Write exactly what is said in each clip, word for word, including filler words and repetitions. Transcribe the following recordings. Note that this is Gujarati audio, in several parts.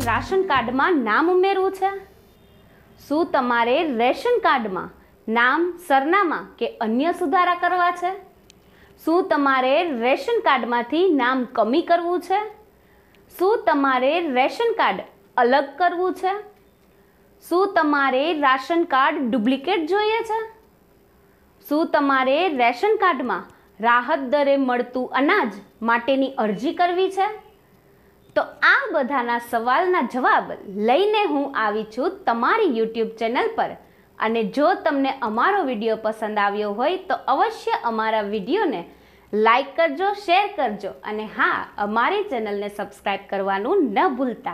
રાશન કાર્ડમાં નામ ઉમેરવું છે? શું તમારે રેશન કાર્ડમાં નામ, સરનામા કે અન્ય સુધારા કરવા છે? શું તમારે રેશન કાર્ડમાંથી નામ કમી કરવું છે? શું તમારે રેશન કાર્ડ અલગ કરવું છે? શું તમારે રાશન કાર્ડ ડુપ્લિકેટ જોઈએ છે? શું તમારે રેશન કાર્ડમાં રાહત દરે મળતું અનાજ માટેની અરજી કરવી છે? તો આ બધાના સવાલના જવાબ લઈને હું આવી છું તમારી યુટ્યુબ ચેનલ પર. અને જો તમને અમારો વિડીયો પસંદ આવ્યો હોય તો અવશ્ય અમારા વિડીયોને લાઈક કરજો, શેર કરજો અને હા, અમારી ચેનલને સબસ્ક્રાઈબ કરવાનું ન ભૂલતા.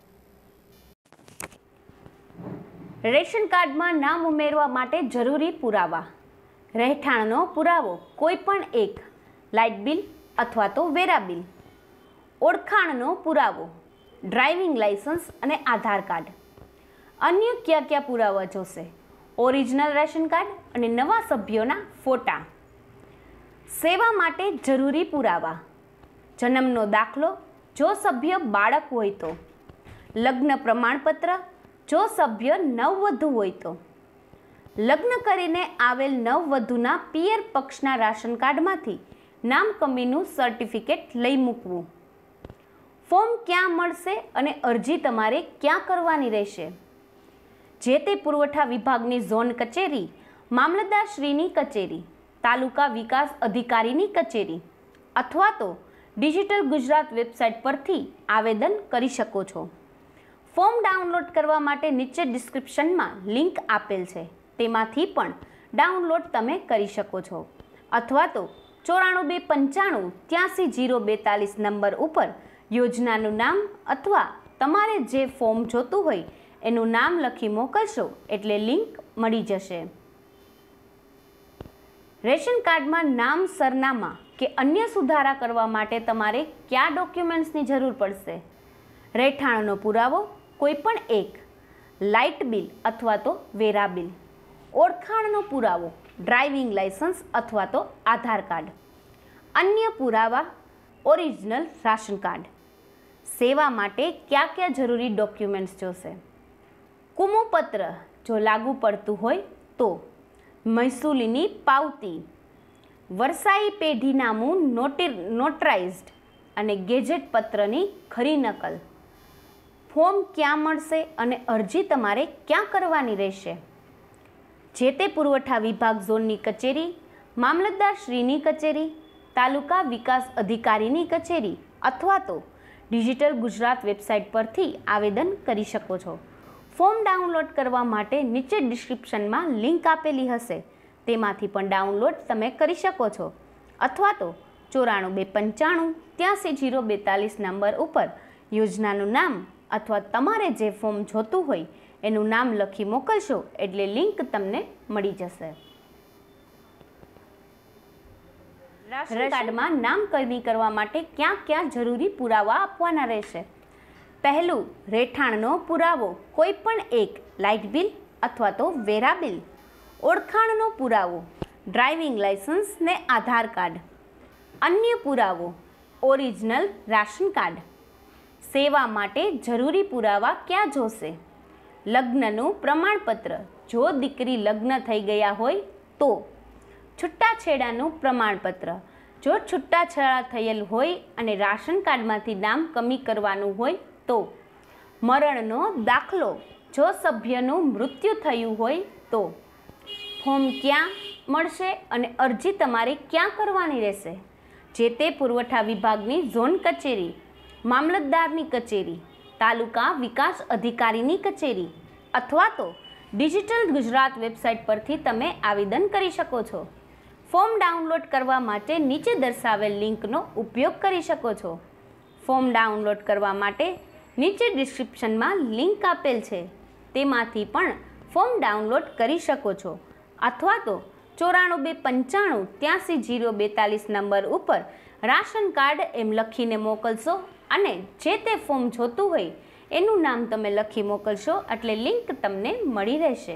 રેશન કાર્ડમાં નામ ઉમેરવા માટે જરૂરી પુરાવા. રહેઠાણનો પુરાવો કોઈ પણ એક, લાઇટ બિલ અથવા તો વેરા બિલ. ઓળખાણનો પુરાવો, ડ્રાઇવિંગ લાયસન્સ અને આધાર કાર્ડ. અન્ય કયા કયા પુરાવા જોશે? ઓરિજિનલ રેશન કાર્ડ અને નવા સભ્યોના ફોટા. સેવા માટે જરૂરી પુરાવા, જન્મનો દાખલો જો સભ્ય બાળક હોય તો, લગ્ન પ્રમાણપત્ર જો સભ્ય નવવધુ હોય તો, લગ્ન કરીને આવેલ નવવધુના પિયર પક્ષના રાશન કાર્ડમાંથી નામ કમીનું સર્ટિફિકેટ લઈ મૂકવું. ફોર્મ ક્યાં મળશે અને અરજી તમારે ક્યાં કરવાની રહેશે? જે તે પુરવઠા વિભાગની ઝોન કચેરી, મામલતદારશ્રીની કચેરી, તાલુકા વિકાસ અધિકારીની કચેરી અથવા તો ડિજિટલ ગુજરાત વેબસાઇટ પરથી આવેદન કરી શકો છો. ફોર્મ ડાઉનલોડ કરવા માટે નીચે ડિસ્ક્રિપ્શનમાં લિંક આપેલ છે, તેમાંથી પણ ડાઉનલોડ તમે કરી શકો છો. અથવા તો ચોરાણું બે પંચાણું ત્યાસી જીરો બેતાલીસ નંબર ઉપર યોજનાનું નામ અથવા તમારે જે ફોર્મ જોતું હોય એનું નામ લખી મોકલશો એટલે લિંક મળી જશે. રેશન કાર્ડમાં નામ, સરનામા કે અન્ય સુધારા કરવા માટે તમારે કયા ડોક્યુમેન્ટ્સની જરૂર પડશે? રહેઠાણનો પુરાવો કોઈ પણ એક, લાઇટ બિલ અથવા તો વેરા બિલ. ઓળખાણનો પુરાવો, ડ્રાઇવિંગ લાયસન્સ અથવા તો આધાર કાર્ડ. અન્ય પુરાવા, ઓરિજિનલ રાશન કાર્ડ. સેવા માટે કયા કયા જરૂરી ડોક્યુમેન્ટ્સ જોશે? કુમુપત્ર જો લાગુ પડતું હોય તો, મહેસૂલીની પાવતી, વરસાઈ પેઢીનામું નોટી નોટરાઇઝ્ડ અને ગેજેટ પત્રની ખરી નકલ. ફોર્મ ક્યાં મળશે અને અરજી તમારે ક્યાં કરવાની રહેશે? જે તે પુરવઠા વિભાગ ઝોનની કચેરી, મામલતદારશ્રીની કચેરી, તાલુકા વિકાસ અધિકારીની કચેરી અથવા તો ડિજિટલ ગુજરાત વેબસાઇટ પરથી આવેદન કરી શકો છો. ફોર્મ ડાઉનલોડ કરવા માટે નીચે ડિસ્ક્રિપ્શનમાં લિંક આપેલી હશે, તેમાંથી પણ ડાઉનલોડ તમે કરી શકો છો. અથવા તો ચોરાણું બે પંચાણું ત્યાસી જીરો બેતાલીસ નંબર ઉપર યોજનાનું નામ અથવા તમારે જે ફોર્મ જોતું હોય એનું નામ લખી મોકલશો એટલે લિંક તમને મળી જશે. રાશન કાર્ડમાં નામ કમી કરવા માટે ક્યાં ક્યાં જરૂરી પુરાવા આપવાના રહેશે? પહેલું, રહેઠાણનો પુરાવો કોઈ પણ એક, લાઇટ બિલ અથવા તો વેરા બિલ. ઓળખાણનો પુરાવો, ડ્રાઇવિંગ લાયસન્સ ને આધાર કાર્ડ. અન્ય પુરાવો, ઓરિજિનલ રાશન કાર્ડ. સેવા માટે જરૂરી પુરાવા ક્યાં જોશે? લગ્નનું પ્રમાણપત્ર જો દીકરી લગ્ન થઈ ગયા હોય તો, છૂટાછેડાનું પ્રમાણપત્ર જો છૂટાછેડા થયેલ હોય અને રાશન કાર્ડમાંથી નામ કમી કરવાનું હોય તો, મરણનો દાખલો જો સભ્યનું મૃત્યુ થયું હોય તો. ફોર્મ ક્યાં મળશે અને અરજી તમારે ક્યાં કરવાની રહેશે? જે તે પુરવઠા વિભાગની ઝોન કચેરી, મામલતદારની કચેરી, તાલુકા વિકાસ અધિકારીની કચેરી અથવા તો ડિજિટલ ગુજરાત વેબસાઇટ પરથી તમે આવેદન કરી શકો છો. ફોર્મ ડાઉનલોડ કરવા માટે નીચે દર્શાવેલ લિંકનો ઉપયોગ કરી શકો છો. ફોર્મ ડાઉનલોડ કરવા માટે નીચે ડિસ્ક્રિપ્શનમાં લિંક આપેલ છે, તેમાંથી પણ ફોર્મ ડાઉનલોડ કરી શકો છો. અથવા તો ચોરાણું બે પંચાણું ત્યાસી જીરો બેતાલીસ નંબર ઉપર રાશન કાર્ડ એમ લખીને મોકલશો અને જે તે ફોર્મ જોતું હોય એનું નામ તમે લખી મોકલશો એટલે લિંક તમને મળી રહેશે.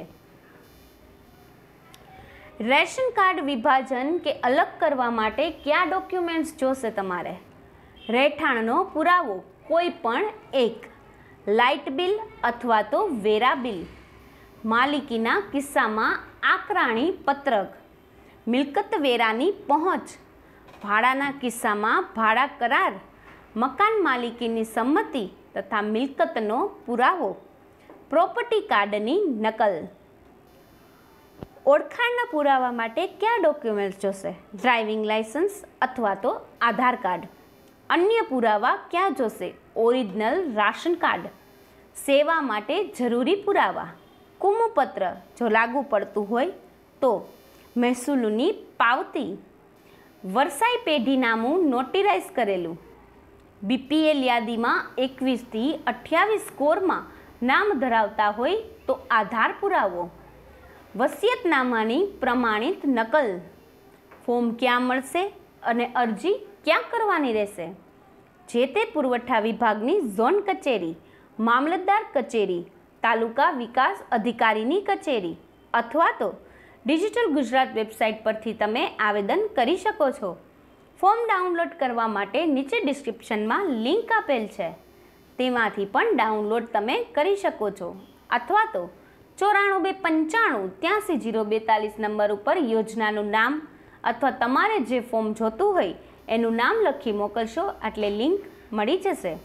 રેશન કાર્ડ વિભાજન કે અલગ કરવા માટે કયા ડોક્યુમેન્ટ્સ જોશે તમારે? રહેઠાણનો પુરાવો કોઈ પણ એક, લાઇટ બિલ અથવા તો વેરા બિલ, માલિકીના કિસ્સામાં આકરાણી પત્રક, મિલકત વેરાની પહોંચ, ભાડાના કિસ્સામાં ભાડા કરાર, મકાન માલિકીની સંમતિ તથા મિલકતનો પુરાવો, પ્રોપર્ટી કાર્ડની નકલ. ઓળખાણના પુરાવા માટે કયા ડોક્યુમેન્ટ્સ જોશે? ડ્રાઇવિંગ લાયસન્સ અથવા તો આધાર કાર્ડ. અન્ય પુરાવા ક્યાં જોશે? Original ration card. સેવા માટે જરૂરી પુરાવા: કુમુપત્ર જો લાગુ પડતું હોય તો, મહેસૂલની પાવતી, વરસાઈ પેઢીનામું નોટિરાઇઝ કરેલું, બીપીએલ યાદીમાં એકવીસથી અઠ્યાવીસ સ્કોરમાં નામ ધરાવતા હોય તો આધાર પુરાવો, વસિયતનામાની પ્રમાણિત નકલ. ફોર્મ ક્યાં મળશે અને અરજી ક્યાં કરવાની રહેશે? જે તે પુરવઠા વિભાગની ઝોન કચેરી, મામલતદાર કચેરી, તાલુકા વિકાસ અધિકારીની કચેરી અથવા તો ડિજિટલ ગુજરાત વેબસાઇટ પરથી તમે આવેદન કરી શકો છો. ફોર્મ ડાઉનલોડ કરવા માટે નીચે ડિસ્ક્રિપ્શનમાં લિંક આપેલ છે, તેમાંથી પણ ડાઉનલોડ તમે કરી શકો છો અથવા તો ચોરાણું બે પંચાણું ત્યાંસી જીરો બેતાલીસ નંબર ઉપર યોજનાનું નામ અથવા તમારે જે ફોર્મ જોતું હોય એનું નામ લખી મોકલશો એટલે લિંક મળી જશે.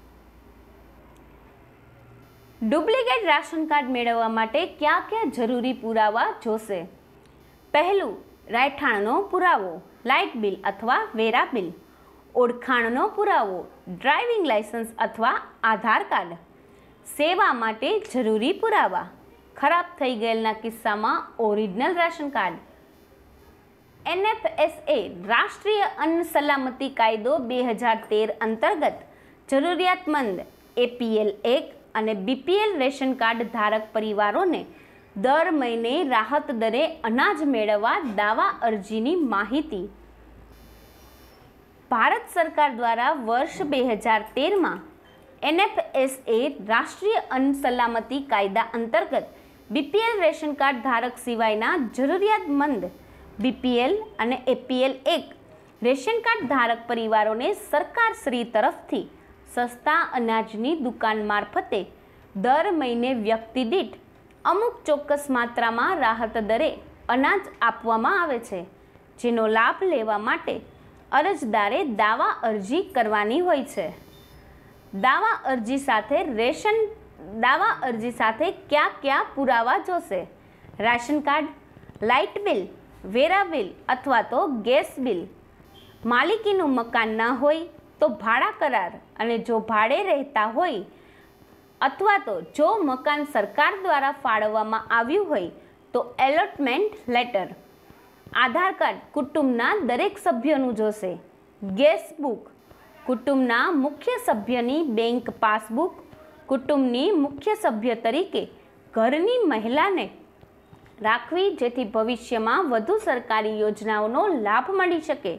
ડુપ્લિકેટ રાશન કાર્ડ મેળવવા માટે કયા કયા જરૂરી પુરાવા જોશે? પહેલું, રહેઠાણનો પુરાવો, લાઇટ બિલ અથવા વેરા બિલ. ઓળખાણનો પુરાવો, ડ્રાઇવિંગ લાયસન્સ અથવા આધાર કાર્ડ. સેવા માટે જરૂરી પુરાવા, ખરાબ થઈ ગયેલના કિસ્સામાં original ration card. N F S A રાષ્ટ્રીય અન્ન સલામતી કાયદો બે હજાર તેર અંતર્ગત જરૂરિયાતમંદ એ પી એલ એક અને B P L ration card ધારક પરિવારોને દર મહિને રાહત દરે અનાજ મેળવવા દાવા અરજીની માહિતી. ભારત સરકાર દ્વારા વર્ષ બે હજાર તેરમાં એન એફ એસ એ રાષ્ટ્રીય અન્ન સલામતી કાયદા અંતર્ગત B P L ration card ધારક સિવાયના જરૂરિયાતમંદ બી પી એલ અને એ પી એલ એક રેશન કાર્ડ ધારક પરિવારોને સરકારશ્રી તરફથી સસ્તા અનાજની દુકાન મારફતે દર મહિને વ્યક્તિ દીઠ અમુક ચોક્કસ માત્રામાં રાહત દરે અનાજ આપવામાં આવે છે, જેનો લાભ લેવા માટે અરજદારે દાવા અરજી કરવાની હોય છે. દાવા અરજી સાથે રેશન દાવા અરજી સાથે કયા કયા પુરાવા જોશે? રાશન કાર્ડ, લાઇટ બિલ, વેરા બિલ અથવા તો ગેસ બિલ. માલિકીનું મકાન ન હોય તો ભાડા કરાર, અને જો ભાડે રહેતા હોય અથવા તો જો મકાન સરકાર દ્વારા ફાળવવામાં આવ્યું હોય તો એલોટમેન્ટ લેટર. આધાર કાર્ડ કુટુંબના દરેક સભ્યોનું જોશે. ગેસ બુક, કુટુંબના મુખ્ય સભ્યની બેંક પાસબુક. કુટુંબની મુખ્ય સભ્ય તરીકે ઘરની મહિલાને રાખવી, જેથી ભવિષ્યમાં વધુ સરકારી યોજનાઓનો લાભ મળી શકે.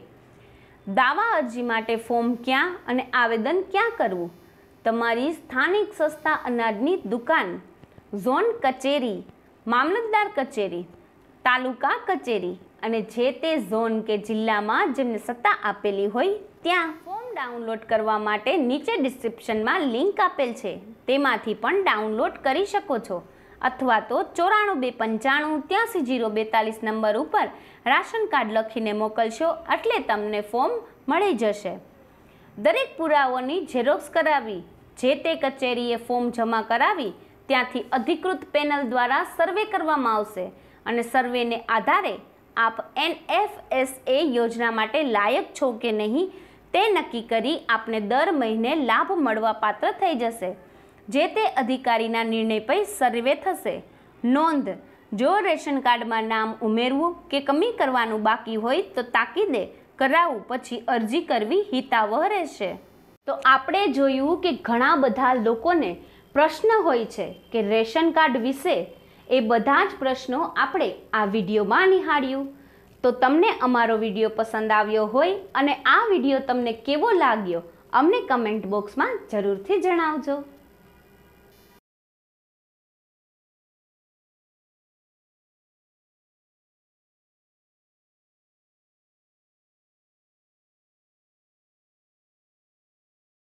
દાવા અરજી માટે ફોર્મ ક્યાં અને આવેદન ક્યાં કરવું? તમારી સ્થાનિક સસ્તા અનાજની દુકાન, ઝોન કચેરી, મામલતદાર કચેરી, તાલુકા કચેરી અને જે તે ઝોન કે જિલ્લામાં જેમને સત્તા આપેલી હોય ત્યાં. ફોર્મ ડાઉનલોડ કરવા માટે નીચે ડિસ્ક્રિપ્શનમાં લિંક આપેલ છે, તેમાંથી પણ ડાઉનલોડ કરી શકો છો અથવા તો ચોરાણું બે પંચાણું ત્યાંસી જીરો બેતાલીસ નંબર ઉપર રાશન કાર્ડ લખીને મોકલશો એટલે તમને ફોર્મ મળી જશે. દરેક પુરાવાઓની ઝેરોક્સ કરાવી જે તે કચેરીએ ફોર્મ જમા કરાવી ત્યાંથી અધિકૃત પેનલ દ્વારા સર્વે કરવામાં આવશે અને સર્વેને આધારે આપ એન એફ એસ એ યોજના માટે લાયક છો કે નહીં તે નક્કી કરી આપને દર મહિને લાભ મળવા પાત્ર થઈ જશે. જે તે અધિકારીના નિર્ણય પર સર્વે થશે. નોંધ: જો રેશન કાર્ડમાં નામ ઉમેરવું કે કમી કરવાનું બાકી હોય તો તાકીદે કરાવવું, પછી અરજી કરવી હિતાવહ રહેશે. તો આપણે જોયું કે ઘણા બધા લોકોને પ્રશ્ન હોય છે કે રેશન કાર્ડ વિશે. એ બધા જ પ્રશ્નો આપણે આ વિડીયોમાં નિહાળ્યું. તો તમને અમારો વિડીયો પસંદ આવ્યો હોય અને આ વિડીયો તમને કેવો લાગ્યો અમને કમેન્ટ બોક્સમાં જરૂરથી જણાવજો.